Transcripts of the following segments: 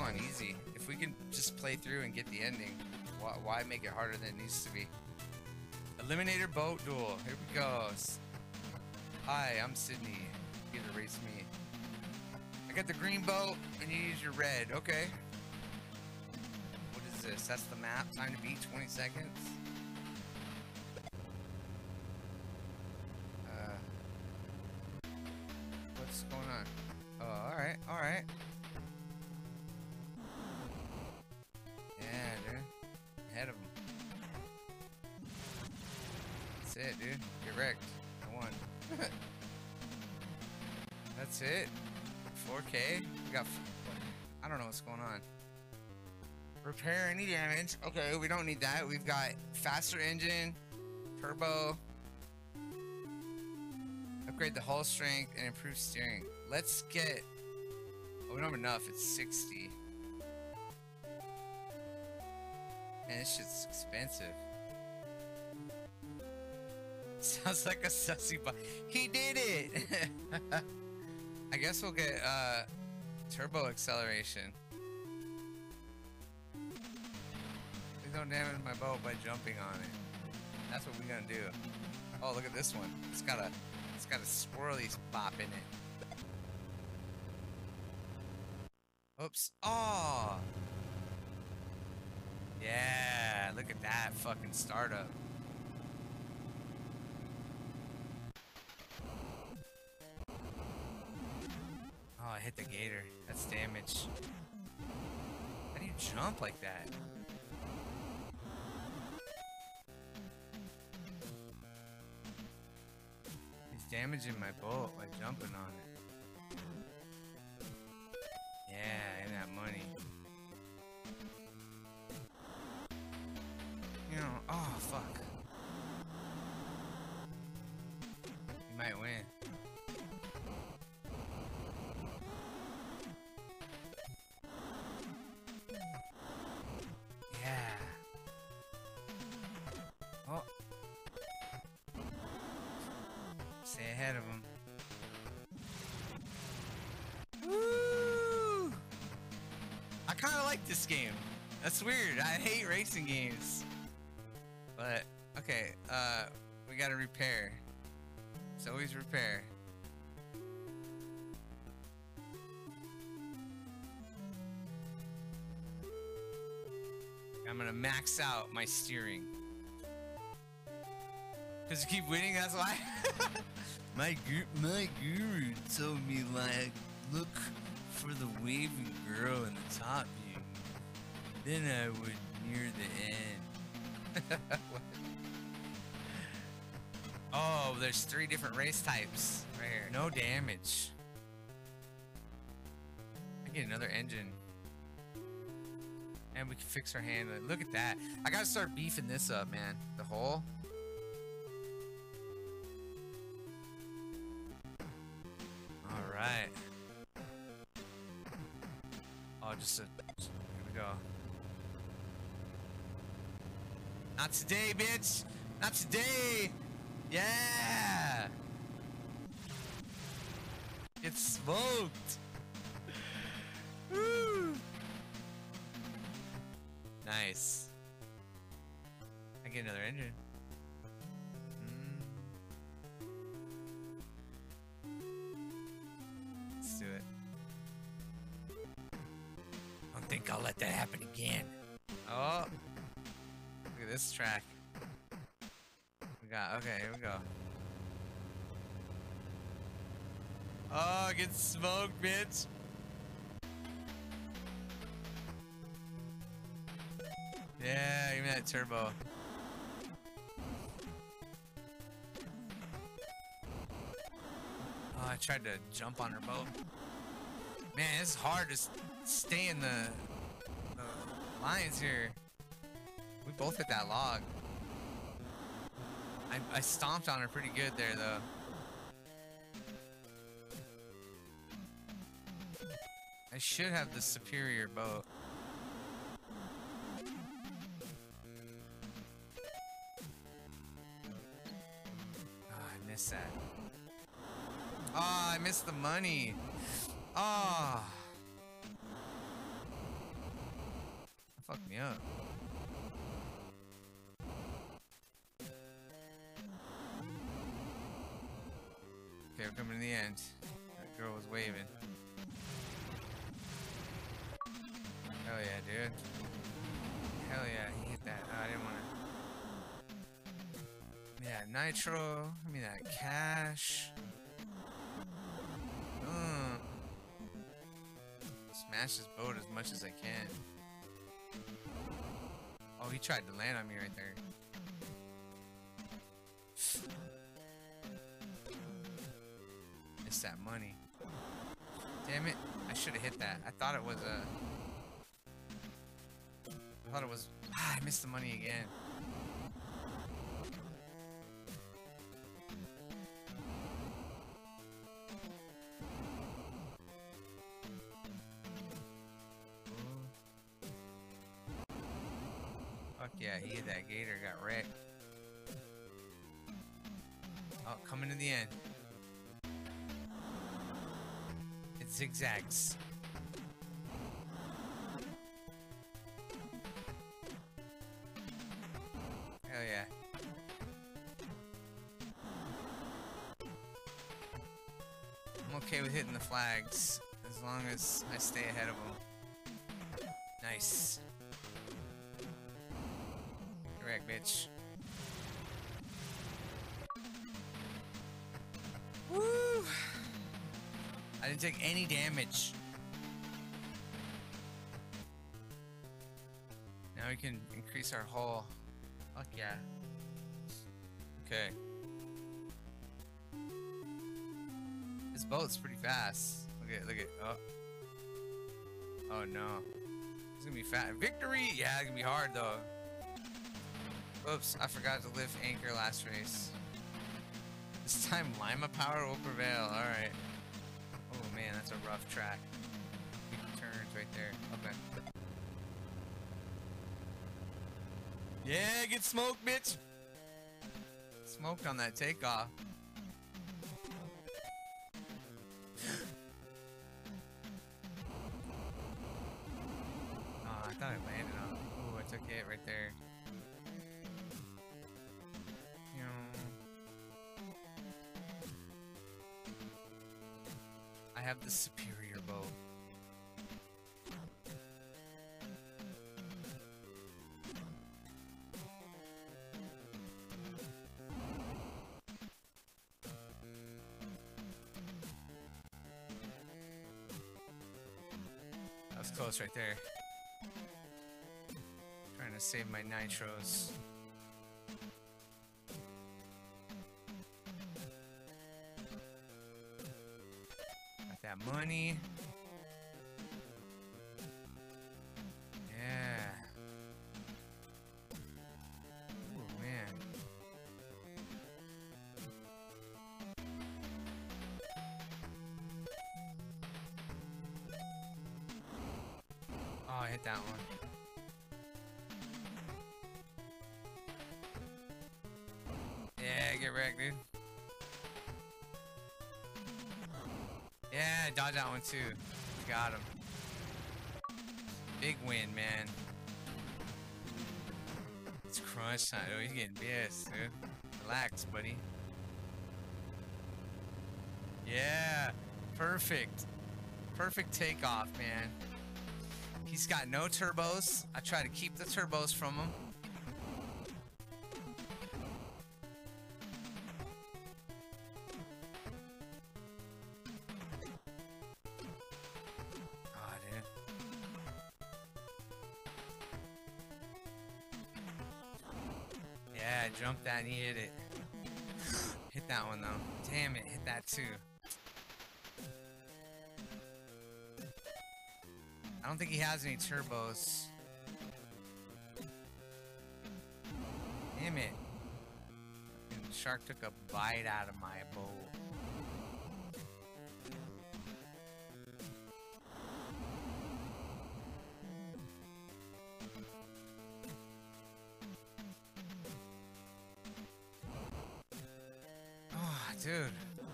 on easy. If we can just play through and get the ending, why make it harder than it needs to be? Eliminator Boat Duel. Here we go. Hi, I'm Sydney. You get to race me. I got the green boat, and you use your red. Okay. What is this? That's the map. Time to beat 20 seconds. What's going on? Oh, alright, alright. Yeah, dude. Ahead of him. That's it, dude. Get wrecked. I won. That's it. 4K? We got... I don't know what's going on. Repair any damage. Okay, we don't need that. We've got faster engine, turbo, upgrade the hull strength, and improve steering. Let's get... Oh, we don't have enough. It's 60. Man, this shit's expensive. Sounds like a sussy bot. He did it! I guess we'll get turbo acceleration. Please don't damage my boat by jumping on it. That's what we're gonna do. Oh, look at this one. It's got a swirly bop in it. Oops. Oh! Yeah, look at that fucking startup. Oh, I hit the gator. That's damage. How do you jump like that? He's damaging my boat by jumping on it. Yeah, and that money. You know, oh fuck. You might win. Yeah. Oh. Stay ahead of him. Woo! I kind of like this game. That's weird. I hate racing games. But, okay, we gotta repair. It's always repair. I'm gonna max out my steering. Cause you keep winning, that's why? my guru told me, like, look for the waving girl in the top view. Then I would near the end. Oh, there's 3 different race types right here. No damage. I get another engine. And we can fix our handling. Look at that. I gotta start beefing this up, man. The hole. Alright. Oh, here we go. Not today, bitch! Not today! Yeah! Get smoked! Woo! Nice. I get another engine. Let's do it. I don't think I'll let that happen again. Oh! Look at this track. Okay, here we go. Oh, get smoked, bitch. Yeah, give me that turbo. Oh, I tried to jump on her boat. Man, it's hard to stay in the lines here. We both hit that log. I stomped on her pretty good there, though. I should have the superior boat. Oh, I missed that. Oh, I missed the money. Oh. Fuck me up. Okay, we're coming to the end. That girl was waving. Hell yeah, dude. Hell yeah, he hit that. Oh, I didn't want to. Give me that nitro. Give me that cash. Smash this boat as much as I can. Oh, he tried to land on me right there. Missed that money. Damn it. I should have hit that. I thought it was I missed the money again. Fuck yeah, he hit that gator, got wrecked. Oh, coming to the end. It zigzags. Hell yeah. I'm okay with hitting the flags as long as I stay ahead of them. Nice. Correct, bitch. Woo! I didn't take any damage. Now we can increase our hull. Fuck yeah. Okay. This boat's pretty fast. Look at, oh. Oh no. It's gonna be fast. Victory! Yeah, it's gonna be hard though. Oops, I forgot to lift anchor last race. This time Lima power will prevail. Alright. Oh man, that's a rough track. Big turns right there. Okay. Yeah, get smoked, bitch! Smoked on that takeoff. Oh, I thought I landed on it. Ooh, I took a hit right there. I have the superior boat. That was close right there. Trying to save my nitros. That money. Yeah. Oh man. Oh, I hit that one. Yeah, get wrecked, dude. Yeah, dodge that one too. Got him. Big win, man. It's crunch time. Oh, he's getting pissed, dude. Relax, buddy. Yeah, perfect. Perfect takeoff, man. He's got no turbos. I try to keep the turbos from him. Yeah, jump that and he hit it. Hit that one though. Damn it, hit that too. I don't think he has any turbos. Damn it. The shark took a bite out of my boat. Dude,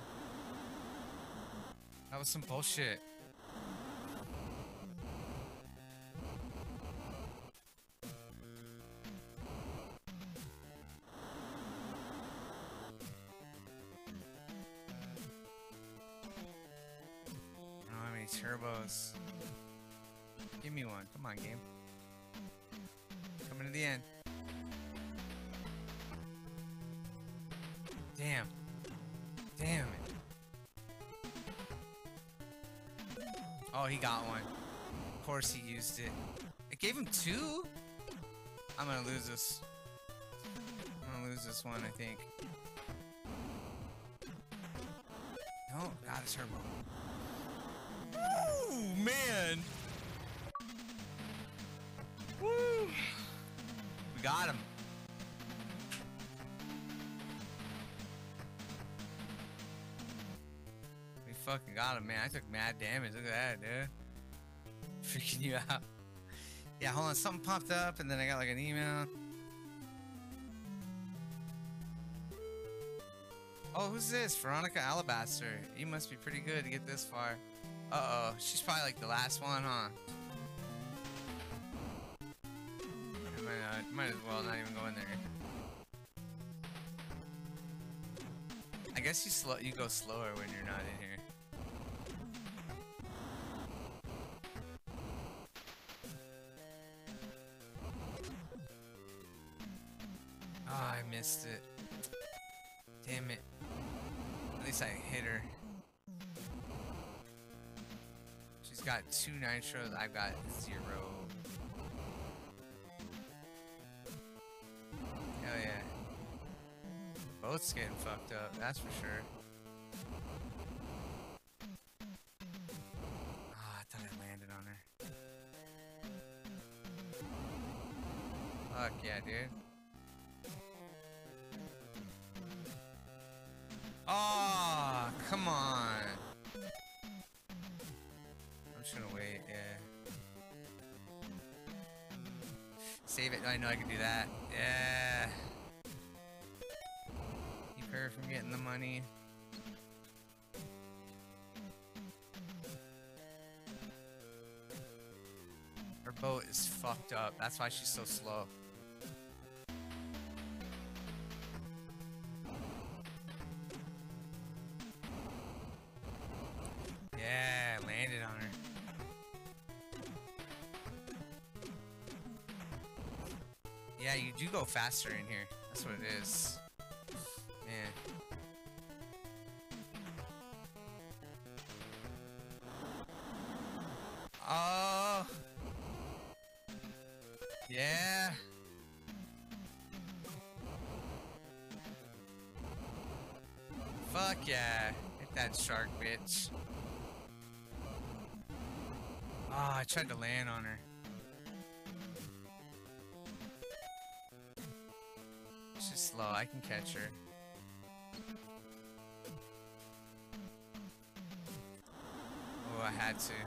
that was some bullshit. turbos. Give me one. Come on, game. Coming to the end. Damn. Damn it. Oh, he got one. Of course he used it. It gave him two? I'm gonna lose this. I'm gonna lose this one, I think. No, got a turbo. Ooh, man. Woo. We got him. We fucking got him, man. I took mad damage. Look at that, dude. Freaking you out. Yeah, hold on. Something popped up, and then I got like an email. Oh, who's this? Veronica Alabaster. You must be pretty good to get this far. Uh-oh. She's probably like the last one, huh? I might as well not even go in there. I guess you go slower when you're not in here. Oh, I missed it. Damn it. At least I hit her. She's got 2 nitros. I've got 0. Hell yeah. Boat's getting fucked up, that's for sure. Ah, I thought I landed on her. Fuck yeah, dude. Oh, come on. I'm just gonna wait, yeah. Save it. I know I can do that. Yeah. Keep her from getting the money. Her boat is fucked up. That's why she's so slow. Yeah, landed on her. Yeah, you do go faster in here. That's what it is. Man. Oh. Yeah. Fuck yeah. Hit that shark, bitch. Oh, I tried to land on her. She's slow. I can catch her. Oh, I had to.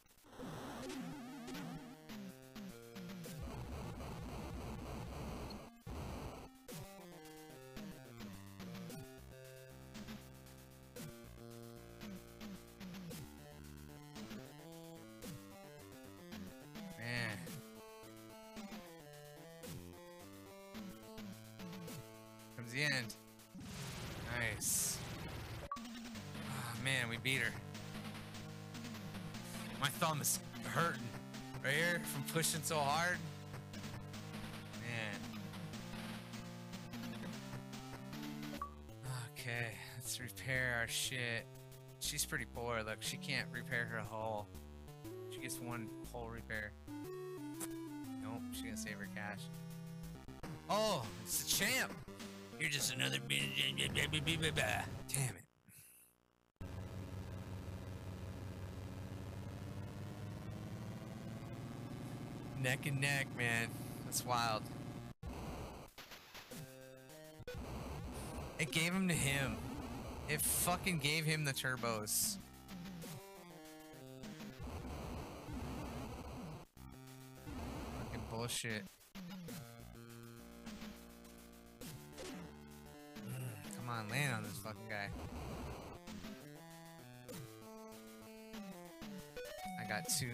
Man. Comes the end. Nice. Oh, man, we beat her. My thumb is hurting right here from pushing so hard. Man. Okay, let's repair our shit. She's pretty poor. Look, she can't repair her hull. She gets 1 hull repair. Nope, she's gonna save her cash. Oh, it's the champ. You're just another. Damn it. Neck and neck, man. That's wild. It gave him to him. It fucking gave him the turbos. Fucking bullshit. Come on, land on this fucking guy. I got 2.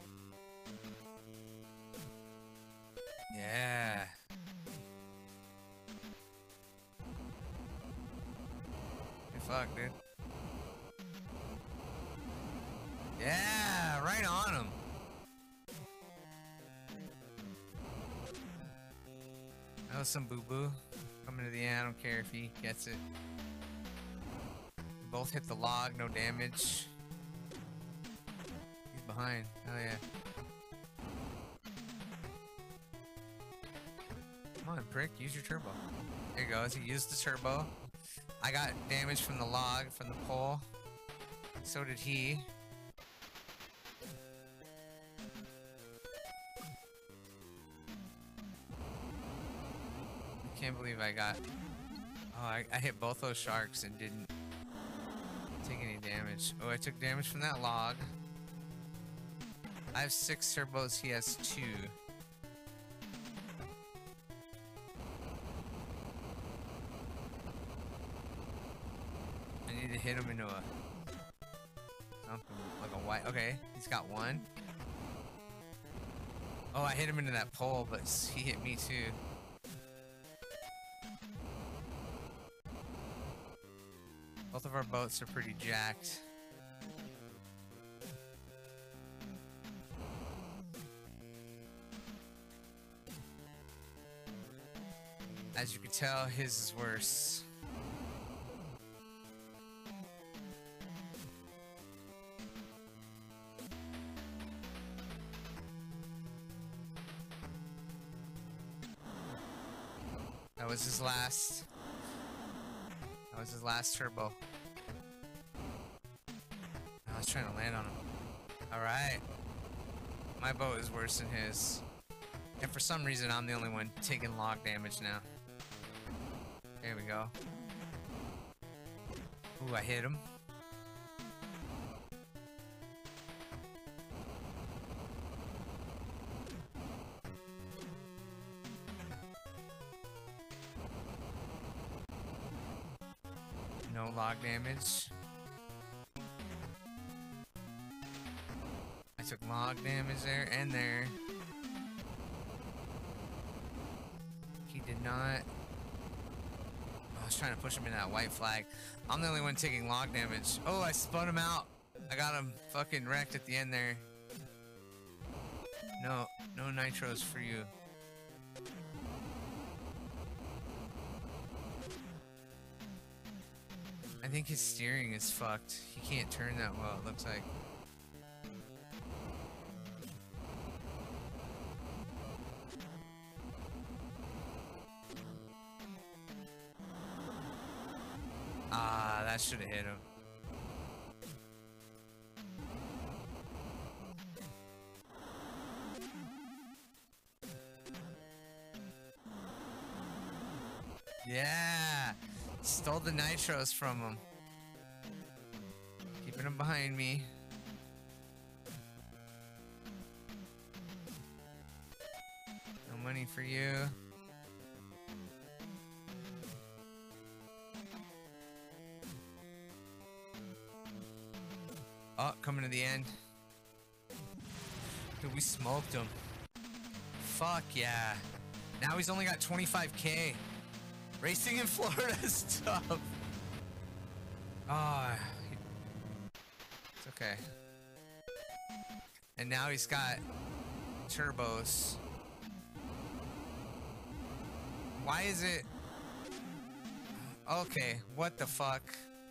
Yeah. Good fuck, dude. Yeah. That was some boo-boo. Coming to the end, I don't care if he gets it. We both hit the log, no damage. He's behind. Oh yeah. Come on, prick, use your turbo. There he goes, he used the turbo. I got damage from the log, from the pole. So did he. I can't believe I got... Oh, I hit both those sharks and didn't take any damage. Oh, I took damage from that log. I have 6 turbos, he has 2. I need to hit him into a... something like a white... Okay, he's got 1. Oh, I hit him into that pole, but he hit me too. Both of our boats are pretty jacked. As you can tell, his is worse. That was his last. That was his last turbo. I was trying to land on him. Alright. My boat is worse than his. And for some reason, I'm the only one taking log damage now. There we go. Ooh, I hit him. No log damage. I took log damage there and there. He did not. I was trying to push him in that white flag. I'm the only one taking log damage. Oh, I spun him out. I got him fucking wrecked at the end there. No nitros for you. I think his steering is fucked. He can't turn that well, it looks like. Ah, that should have hit him. Yeah! Stole the nitros from him. Keeping him behind me. No money for you. Oh, coming to the end. Dude, we smoked him. Fuck yeah. Now he's only got 25k. Racing in Florida is tough. Oh, it's okay. And now he's got turbos. Why is it? Okay, what the fuck?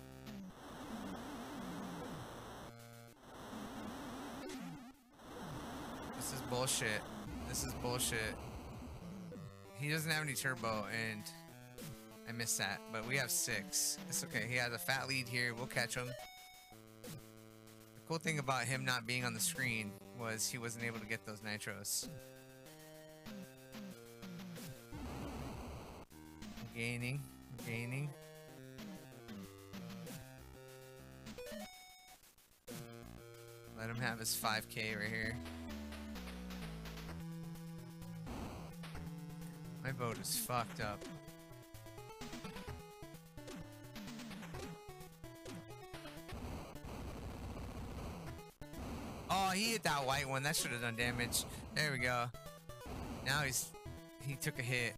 This is bullshit. This is bullshit. He doesn't have any turbo and I missed that, but we have 6. It's okay. He has a fat lead here. We'll catch him. The cool thing about him not being on the screen was he wasn't able to get those nitros. Gaining. Gaining. Let him have his 5k right here. My boat is fucked up. Oh, he hit that white one. That should have done damage. There we go. Now he took a hit.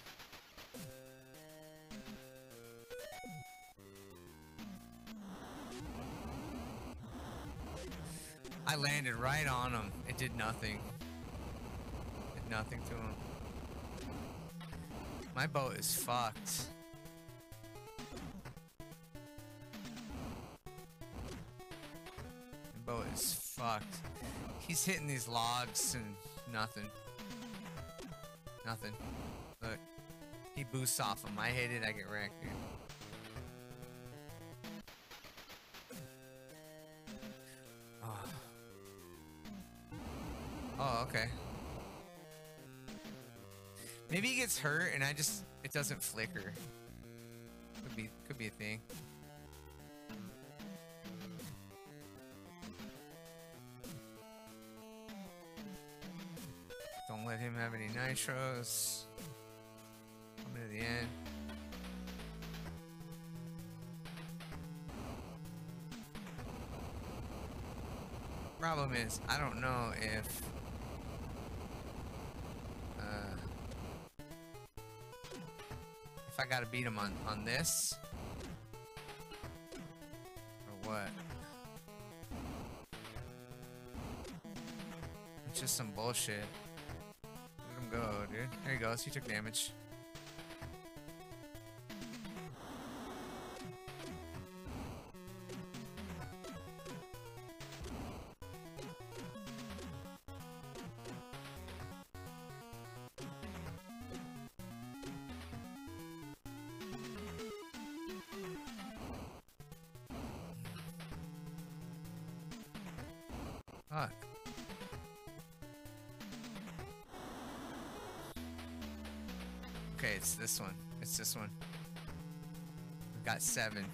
I landed right on him. It did nothing. Did nothing to him. My boat is fucked. My boat is fucked. He's hitting these logs and nothing. Nothing. Look. He boosts off them. I hit it, I get wrecked, dude. Oh. Oh, okay. Maybe he gets hurt and it doesn't flicker. Could be a thing. Don't let him have any nitros. Coming to the end. Problem is, I don't know if I gotta beat him on this or what. It's just some bullshit. Let him go, dude. There he goes. He took damage. Fuck. Okay, it's this one. It's this one. I got 7.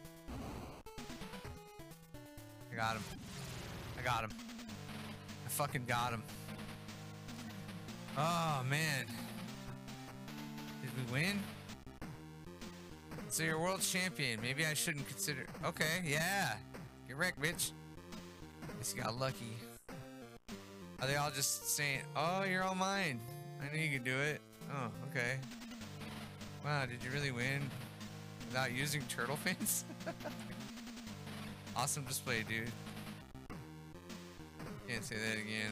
I got him. I got him. I fucking got him. Oh, man. Did we win? So you're world champion. Maybe I shouldn't consider... Okay, yeah. Get wrecked, bitch. Guess you got lucky. Are they all just saying, oh, you're all mine? I knew you could do it. Oh, okay. Wow, did you really win without using turtle fins? Awesome display, dude. Can't say that again.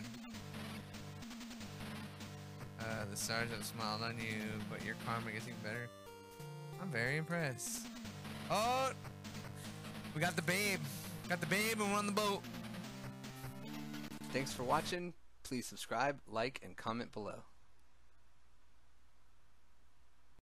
The stars have smiled on you, but your karma gets even better. I'm very impressed. Oh! We got the babe. Got the babe and we're on the boat. Thanks for watching. Please subscribe, like, and comment below.